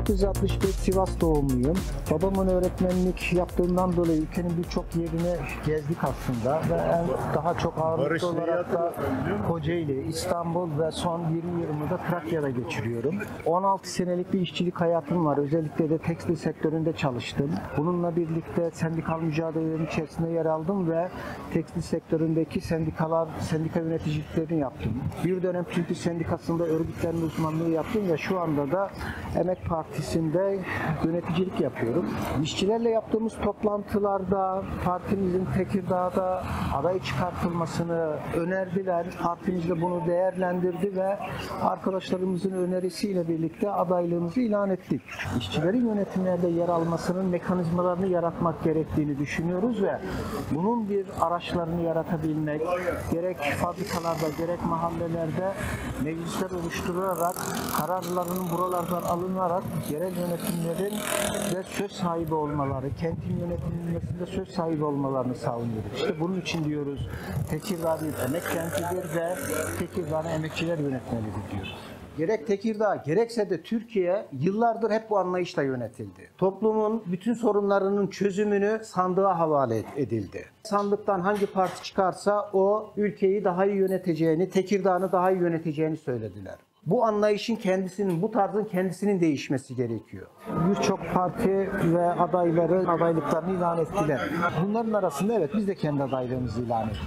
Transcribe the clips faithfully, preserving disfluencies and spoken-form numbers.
dokuz yüz altmış beş Sivas doğumluyum. Babamın öğretmenlik yaptığından dolayı ülkenin birçok yerini gezdik aslında ve en daha çok ağırlıklı olarak da Kocaeli, İstanbul ve son yirmi yılımı da Trakya'da geçiriyorum. on altı senelik bir işçilik hayatım var. Özellikle de tekstil sektöründe çalıştım. Bununla birlikte sendikal mücadelelerin içerisinde yer aldım ve tekstil sektöründeki sendikalar, sendika yöneticiliklerini yaptım. Bir dönem Türk Sendikası'nda örgütlenme uzmanlığı yaptım ve şu anda da Emek Partisi'nde yöneticilik yapıyorum. İşçilerle yaptığımız toplantılarda partimizin Tekirdağ'da aday çıkartılmasını önerdiler. Partimiz de bunu değerlendirdi ve arkadaşlarımızın önerisiyle birlikte adaylığımızı ilan ettik. İşçilerin yönetimlerde yer almasının mekanizmalarını yaratmak gerektiğini düşünüyoruz ve bunun bir araçlarını yaratabilmek, gerek fabrikalarda gerek mahallelerde meclisler oluşturularak kararlarının buralardan alınarak yerel yönetimlerin de söz sahibi olmaları, kentin yönetilmesinde söz sahibi olmalarını savunuyoruz. İşte bunun için diyoruz Tekirdağ bir emek kentidir ve Tekirdağ'ın emekçiler yönetmelidir diyoruz. Gerek Tekirdağ gerekse de Türkiye yıllardır hep bu anlayışla yönetildi. Toplumun bütün sorunlarının çözümünü sandığa havale edildi. Sandıktan hangi parti çıkarsa o ülkeyi daha iyi yöneteceğini, Tekirdağ'ını daha iyi yöneteceğini söylediler. Bu anlayışın kendisinin, bu tarzın kendisinin değişmesi gerekiyor. Birçok parti ve adayları adaylıklarını ilan ettiler. Bunların arasında evet biz de kendi adaylığımızı ilan ettik.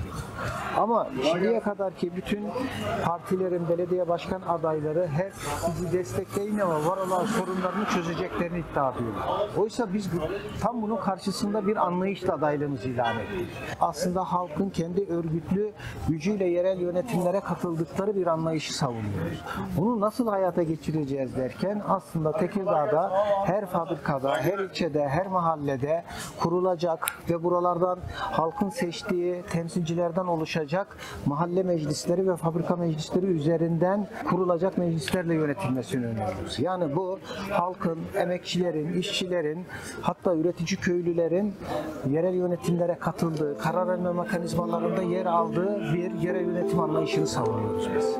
Ama şimdiye kadar ki bütün partilerin belediye başkan adayları hep bizi destekleyin ama var olan sorunlarını çözeceklerini iddia ediyorlar. Oysa biz tam bunun karşısında bir anlayışla adaylığımızı ilan ettik. Aslında halkın kendi örgütlü gücüyle yerel yönetimlere katıldıkları bir anlayışı savunuyoruz. Bunu nasıl hayata geçireceğiz derken aslında Tekirdağ'da her fabrikada, her ilçede, her mahallede kurulacak ve buralardan halkın seçtiği temsilcilerden oluşacak mahalle meclisleri ve fabrika meclisleri üzerinden kurulacak meclislerle yönetilmesini öneriyoruz. Yani bu halkın, emekçilerin, işçilerin, hatta üretici köylülerin yerel yönetimlere katıldığı, karar verme mekanizmalarında yer aldığı bir yerel yönetim anlayışını savunuyoruz biz.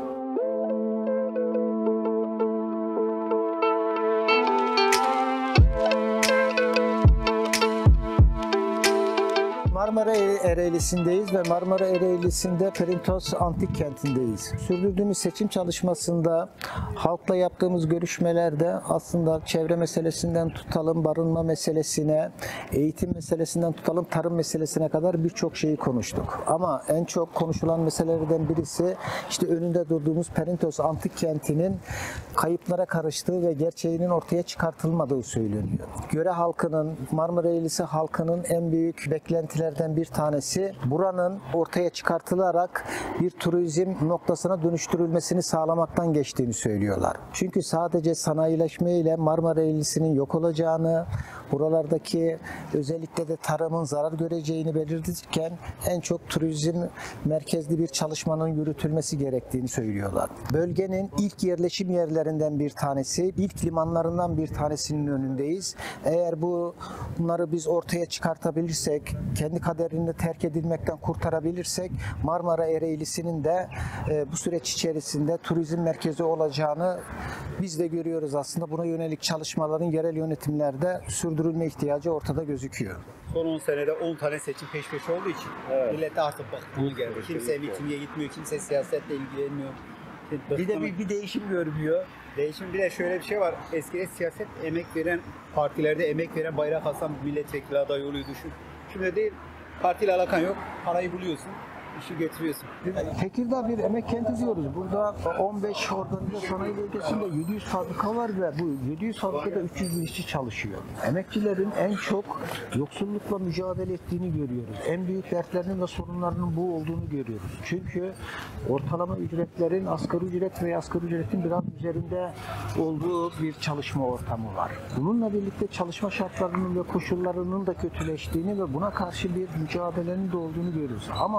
Marmara Ereğlisi'ndeyiz ve Marmara Ereğlisi'nde Perintos Antik Kenti'ndeyiz. Sürdürdüğümüz seçim çalışmasında halkla yaptığımız görüşmelerde aslında çevre meselesinden tutalım barınma meselesine, eğitim meselesinden tutalım tarım meselesine kadar birçok şeyi konuştuk. Ama en çok konuşulan meselelerden birisi işte önünde durduğumuz Perintos Antik Kenti'nin kayıplara karıştığı ve gerçeğinin ortaya çıkartılmadığı söyleniyor. Göre halkının, Marmara Ereğlisi halkının en büyük beklentileri bir tanesi buranın ortaya çıkartılarak bir turizm noktasına dönüştürülmesini sağlamaktan geçtiğini söylüyorlar. Çünkü sadece sanayileşme ile Marmara Ereğlisi'nin yok olacağını, buralardaki özellikle de tarımın zarar göreceğini belirtirken en çok turizm merkezli bir çalışmanın yürütülmesi gerektiğini söylüyorlar. Bölgenin ilk yerleşim yerlerinden bir tanesi, ilk limanlarından bir tanesinin önündeyiz. Eğer bu bunları biz ortaya çıkartabilirsek, kendi kaderini terk edilmekten kurtarabilirsek Marmara Ereğlisi'nin de e, bu süreç içerisinde turizm merkezi olacağını biz de görüyoruz aslında. Buna yönelik çalışmaların yerel yönetimlerde sürdürülme ihtiyacı ortada gözüküyor. Son on senede on tane seçim peş peşe olduğu için evet. Millet artık bıktığını geldi. Kimse mitinge gitmiyor, kimse siyasetle ilgilenmiyor. Bir de bir, bir değişim görmüyor. Değişim bir de şöyle bir şey var. Eskiden siyaset emek veren, partilerde emek veren bayrak asan milletvekili aday oluyor düşün. Şimdi değil, partiyle alakan yok, parayı buluyorsun, işi getiriyorsun. Tekirdağ bir emek kenti diyoruz. Burada on beş organize sanayi bölgesinde yedi yüz fabrika var ve bu yedi yüz fabrikada üç yüz bin işçi çalışıyor. Emekçilerin en çok yoksullukla mücadele ettiğini görüyoruz. En büyük dertlerinin ve sorunlarının bu olduğunu görüyoruz. Çünkü ortalama ücretlerin asgari ücret ve asgari ücretin biraz üzerinde olduğu bir çalışma ortamı var. Bununla birlikte çalışma şartlarının ve koşullarının da kötüleştiğini ve buna karşı bir mücadelenin de olduğunu görüyoruz. Ama aynı zamanda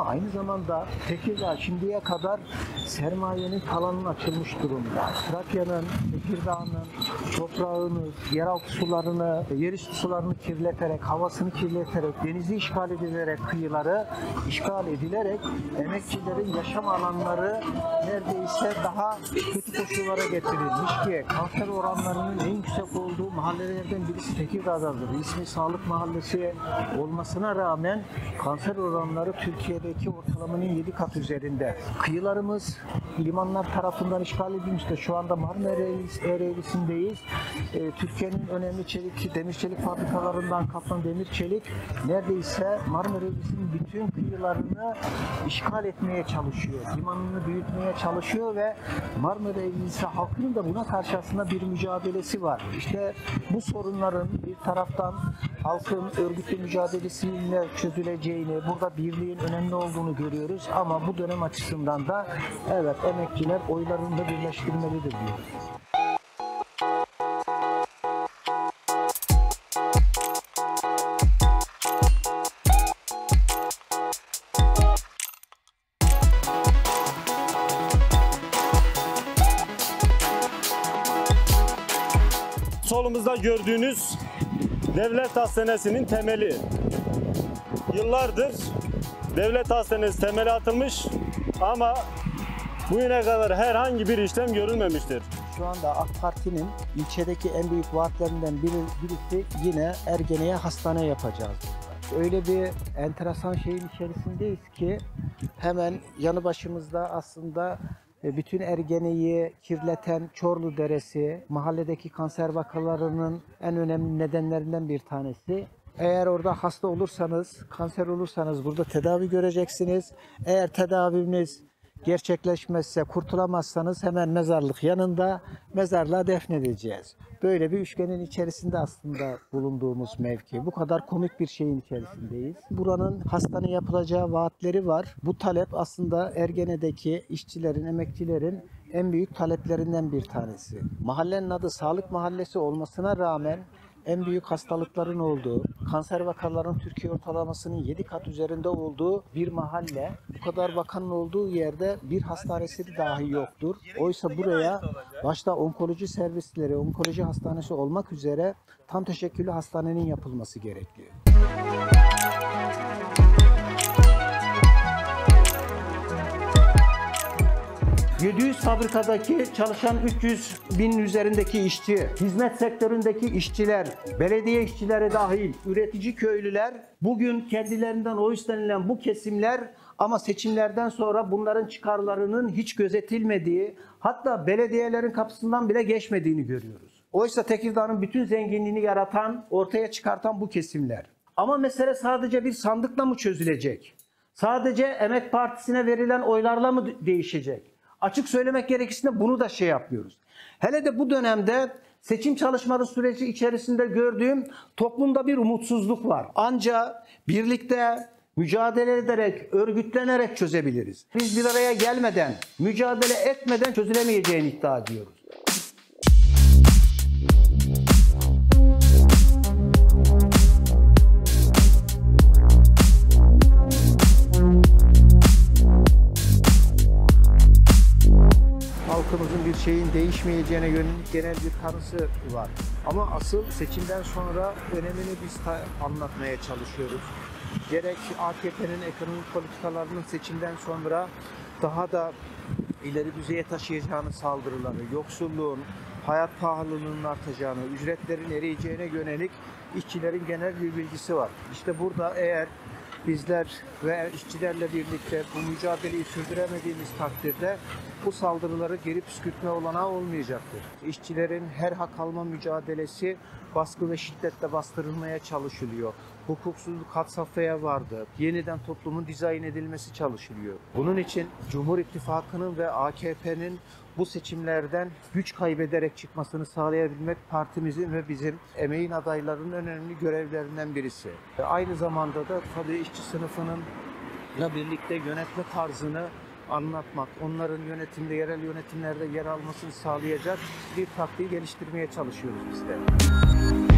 zamanda Tekirdağ şimdiye kadar sermayenin talanı açılmış durumda. Trakya'nın, Tekirdağ'ın toprağını, yeraltı sularını, yerüstü sularını kirleterek, havasını kirleterek, denizi işgal edilerek, kıyıları işgal edilerek emekçilerin yaşam alanları neredeyse daha kötü koşullara getirilmiş ki kanser oranlarının en yüksek olduğu mahallelerden birisi Tekirdağ'dadır. İsmi Sağlık Mahallesi olmasına rağmen kanser oranları Türkiye'deki ortalamanın yedi kat üzerinde. Kıyılarımız limanlar tarafından işgal edilmiştir. Şu anda Marmara Ereğlisi'ndeyiz. E, Türkiye'nin önemli çelik, demir çelik fabrikalarından Kaplan Demir Çelik neredeyse Marmara Ereğlisi'nin bütün kıyılarını işgal etmeye çalışıyor. Limanını büyütmeye çalışıyor ve Marmara Ereğlisi halkının da buna karşı aslında bir mücadelesi var. İşte bu sorunların bir taraftan halkın örgütlü mücadelesiyle çözüleceğini, burada birliğin önemli olduğunu görüyoruz ama bu dönem açısından da evet emekçiler oylarını da birleştirmelidir diyoruz. Solumuzda gördüğünüz devlet hastanesinin temeli. Yıllardır devlet hastanesi temeli atılmış ama bugüne kadar herhangi bir işlem görülmemiştir. Şu anda AK Parti'nin ilçedeki en büyük vaatlerinden biri, birisi yine Ergene'ye hastane yapacağız. Öyle bir enteresan şeyin içerisindeyiz ki hemen yanı başımızda aslında bütün Ergene'yi kirleten Çorlu Deresi, mahalledeki kanser vakalarının en önemli nedenlerinden bir tanesi. Eğer orada hasta olursanız, kanser olursanız burada tedavi göreceksiniz. Eğer tedaviniz gerçekleşmezse, kurtulamazsanız hemen mezarlık yanında mezarlığa defnedeceğiz. Böyle bir üçgenin içerisinde aslında bulunduğumuz mevki. Bu kadar komik bir şeyin içerisindeyiz. Buranın hastane yapılacağı vaatleri var. Bu talep aslında Ergene'deki işçilerin, emekçilerin en büyük taleplerinden bir tanesi. Mahallenin adı Sağlık Mahallesi olmasına rağmen en büyük hastalıkların olduğu, kanser vakalarının Türkiye ortalamasının yedi kat üzerinde olduğu bir mahalle. Bu kadar vakanın olduğu yerde bir hastanesi dahi yoktur. Oysa buraya başta onkoloji servisleri, onkoloji hastanesi olmak üzere tam teşekküllü hastanenin yapılması gerekli. yedi yüz fabrikadaki çalışan üç yüz bin üzerindeki işçi, hizmet sektöründeki işçiler, belediye işçileri dahil, üretici köylüler, bugün kendilerinden oy istenilen bu kesimler ama seçimlerden sonra bunların çıkarlarının hiç gözetilmediği, hatta belediyelerin kapısından bile geçmediğini görüyoruz. Oysa Tekirdağ'ın bütün zenginliğini yaratan, ortaya çıkartan bu kesimler. Ama mesele sadece bir sandıkla mı çözülecek? Sadece Emek Partisi'ne verilen oylarla mı değişecek? Açık söylemek gerekirse bunu da şey yapıyoruz. Hele de bu dönemde seçim çalışmaları süreci içerisinde gördüğüm toplumda bir umutsuzluk var. Ancak birlikte mücadele ederek, örgütlenerek çözebiliriz. Biz bir araya gelmeden, mücadele etmeden çözülemeyeceğini iddia ediyoruz. Halkımızın bir şeyin değişmeyeceğine yönelik genel bir kanısı var. Ama asıl seçimden sonra önemini biz anlatmaya çalışıyoruz. Gerek A K P'nin ekonomik politikalarının seçimden sonra daha da ileri düzeye taşıyacağını saldırıları, yoksulluğun, hayat pahalılığının artacağını, ücretlerin eriyeceğine yönelik işçilerin genel bir bilgisi var. İşte burada eğer bizler ve işçilerle birlikte bu mücadeleyi sürdüremediğimiz takdirde bu saldırıları geri püskürtme olanağı olmayacaktır. İşçilerin her hak alma mücadelesi baskı ve şiddetle bastırılmaya çalışılıyor. Hukuksuzluk had safhaya vardı. Yeniden toplumun dizayn edilmesi çalışılıyor. Bunun için Cumhur İttifakı'nın ve A K P'nin bu seçimlerden güç kaybederek çıkmasını sağlayabilmek partimizin ve bizim emeğin adaylarının önemli görevlerinden birisi. Aynı zamanda da tabii işçi sınıfının birlikte yönetme tarzını anlatmak, onların yönetimde, yerel yönetimlerde yer almasını sağlayacak bir taktiği geliştirmeye çalışıyoruz biz de.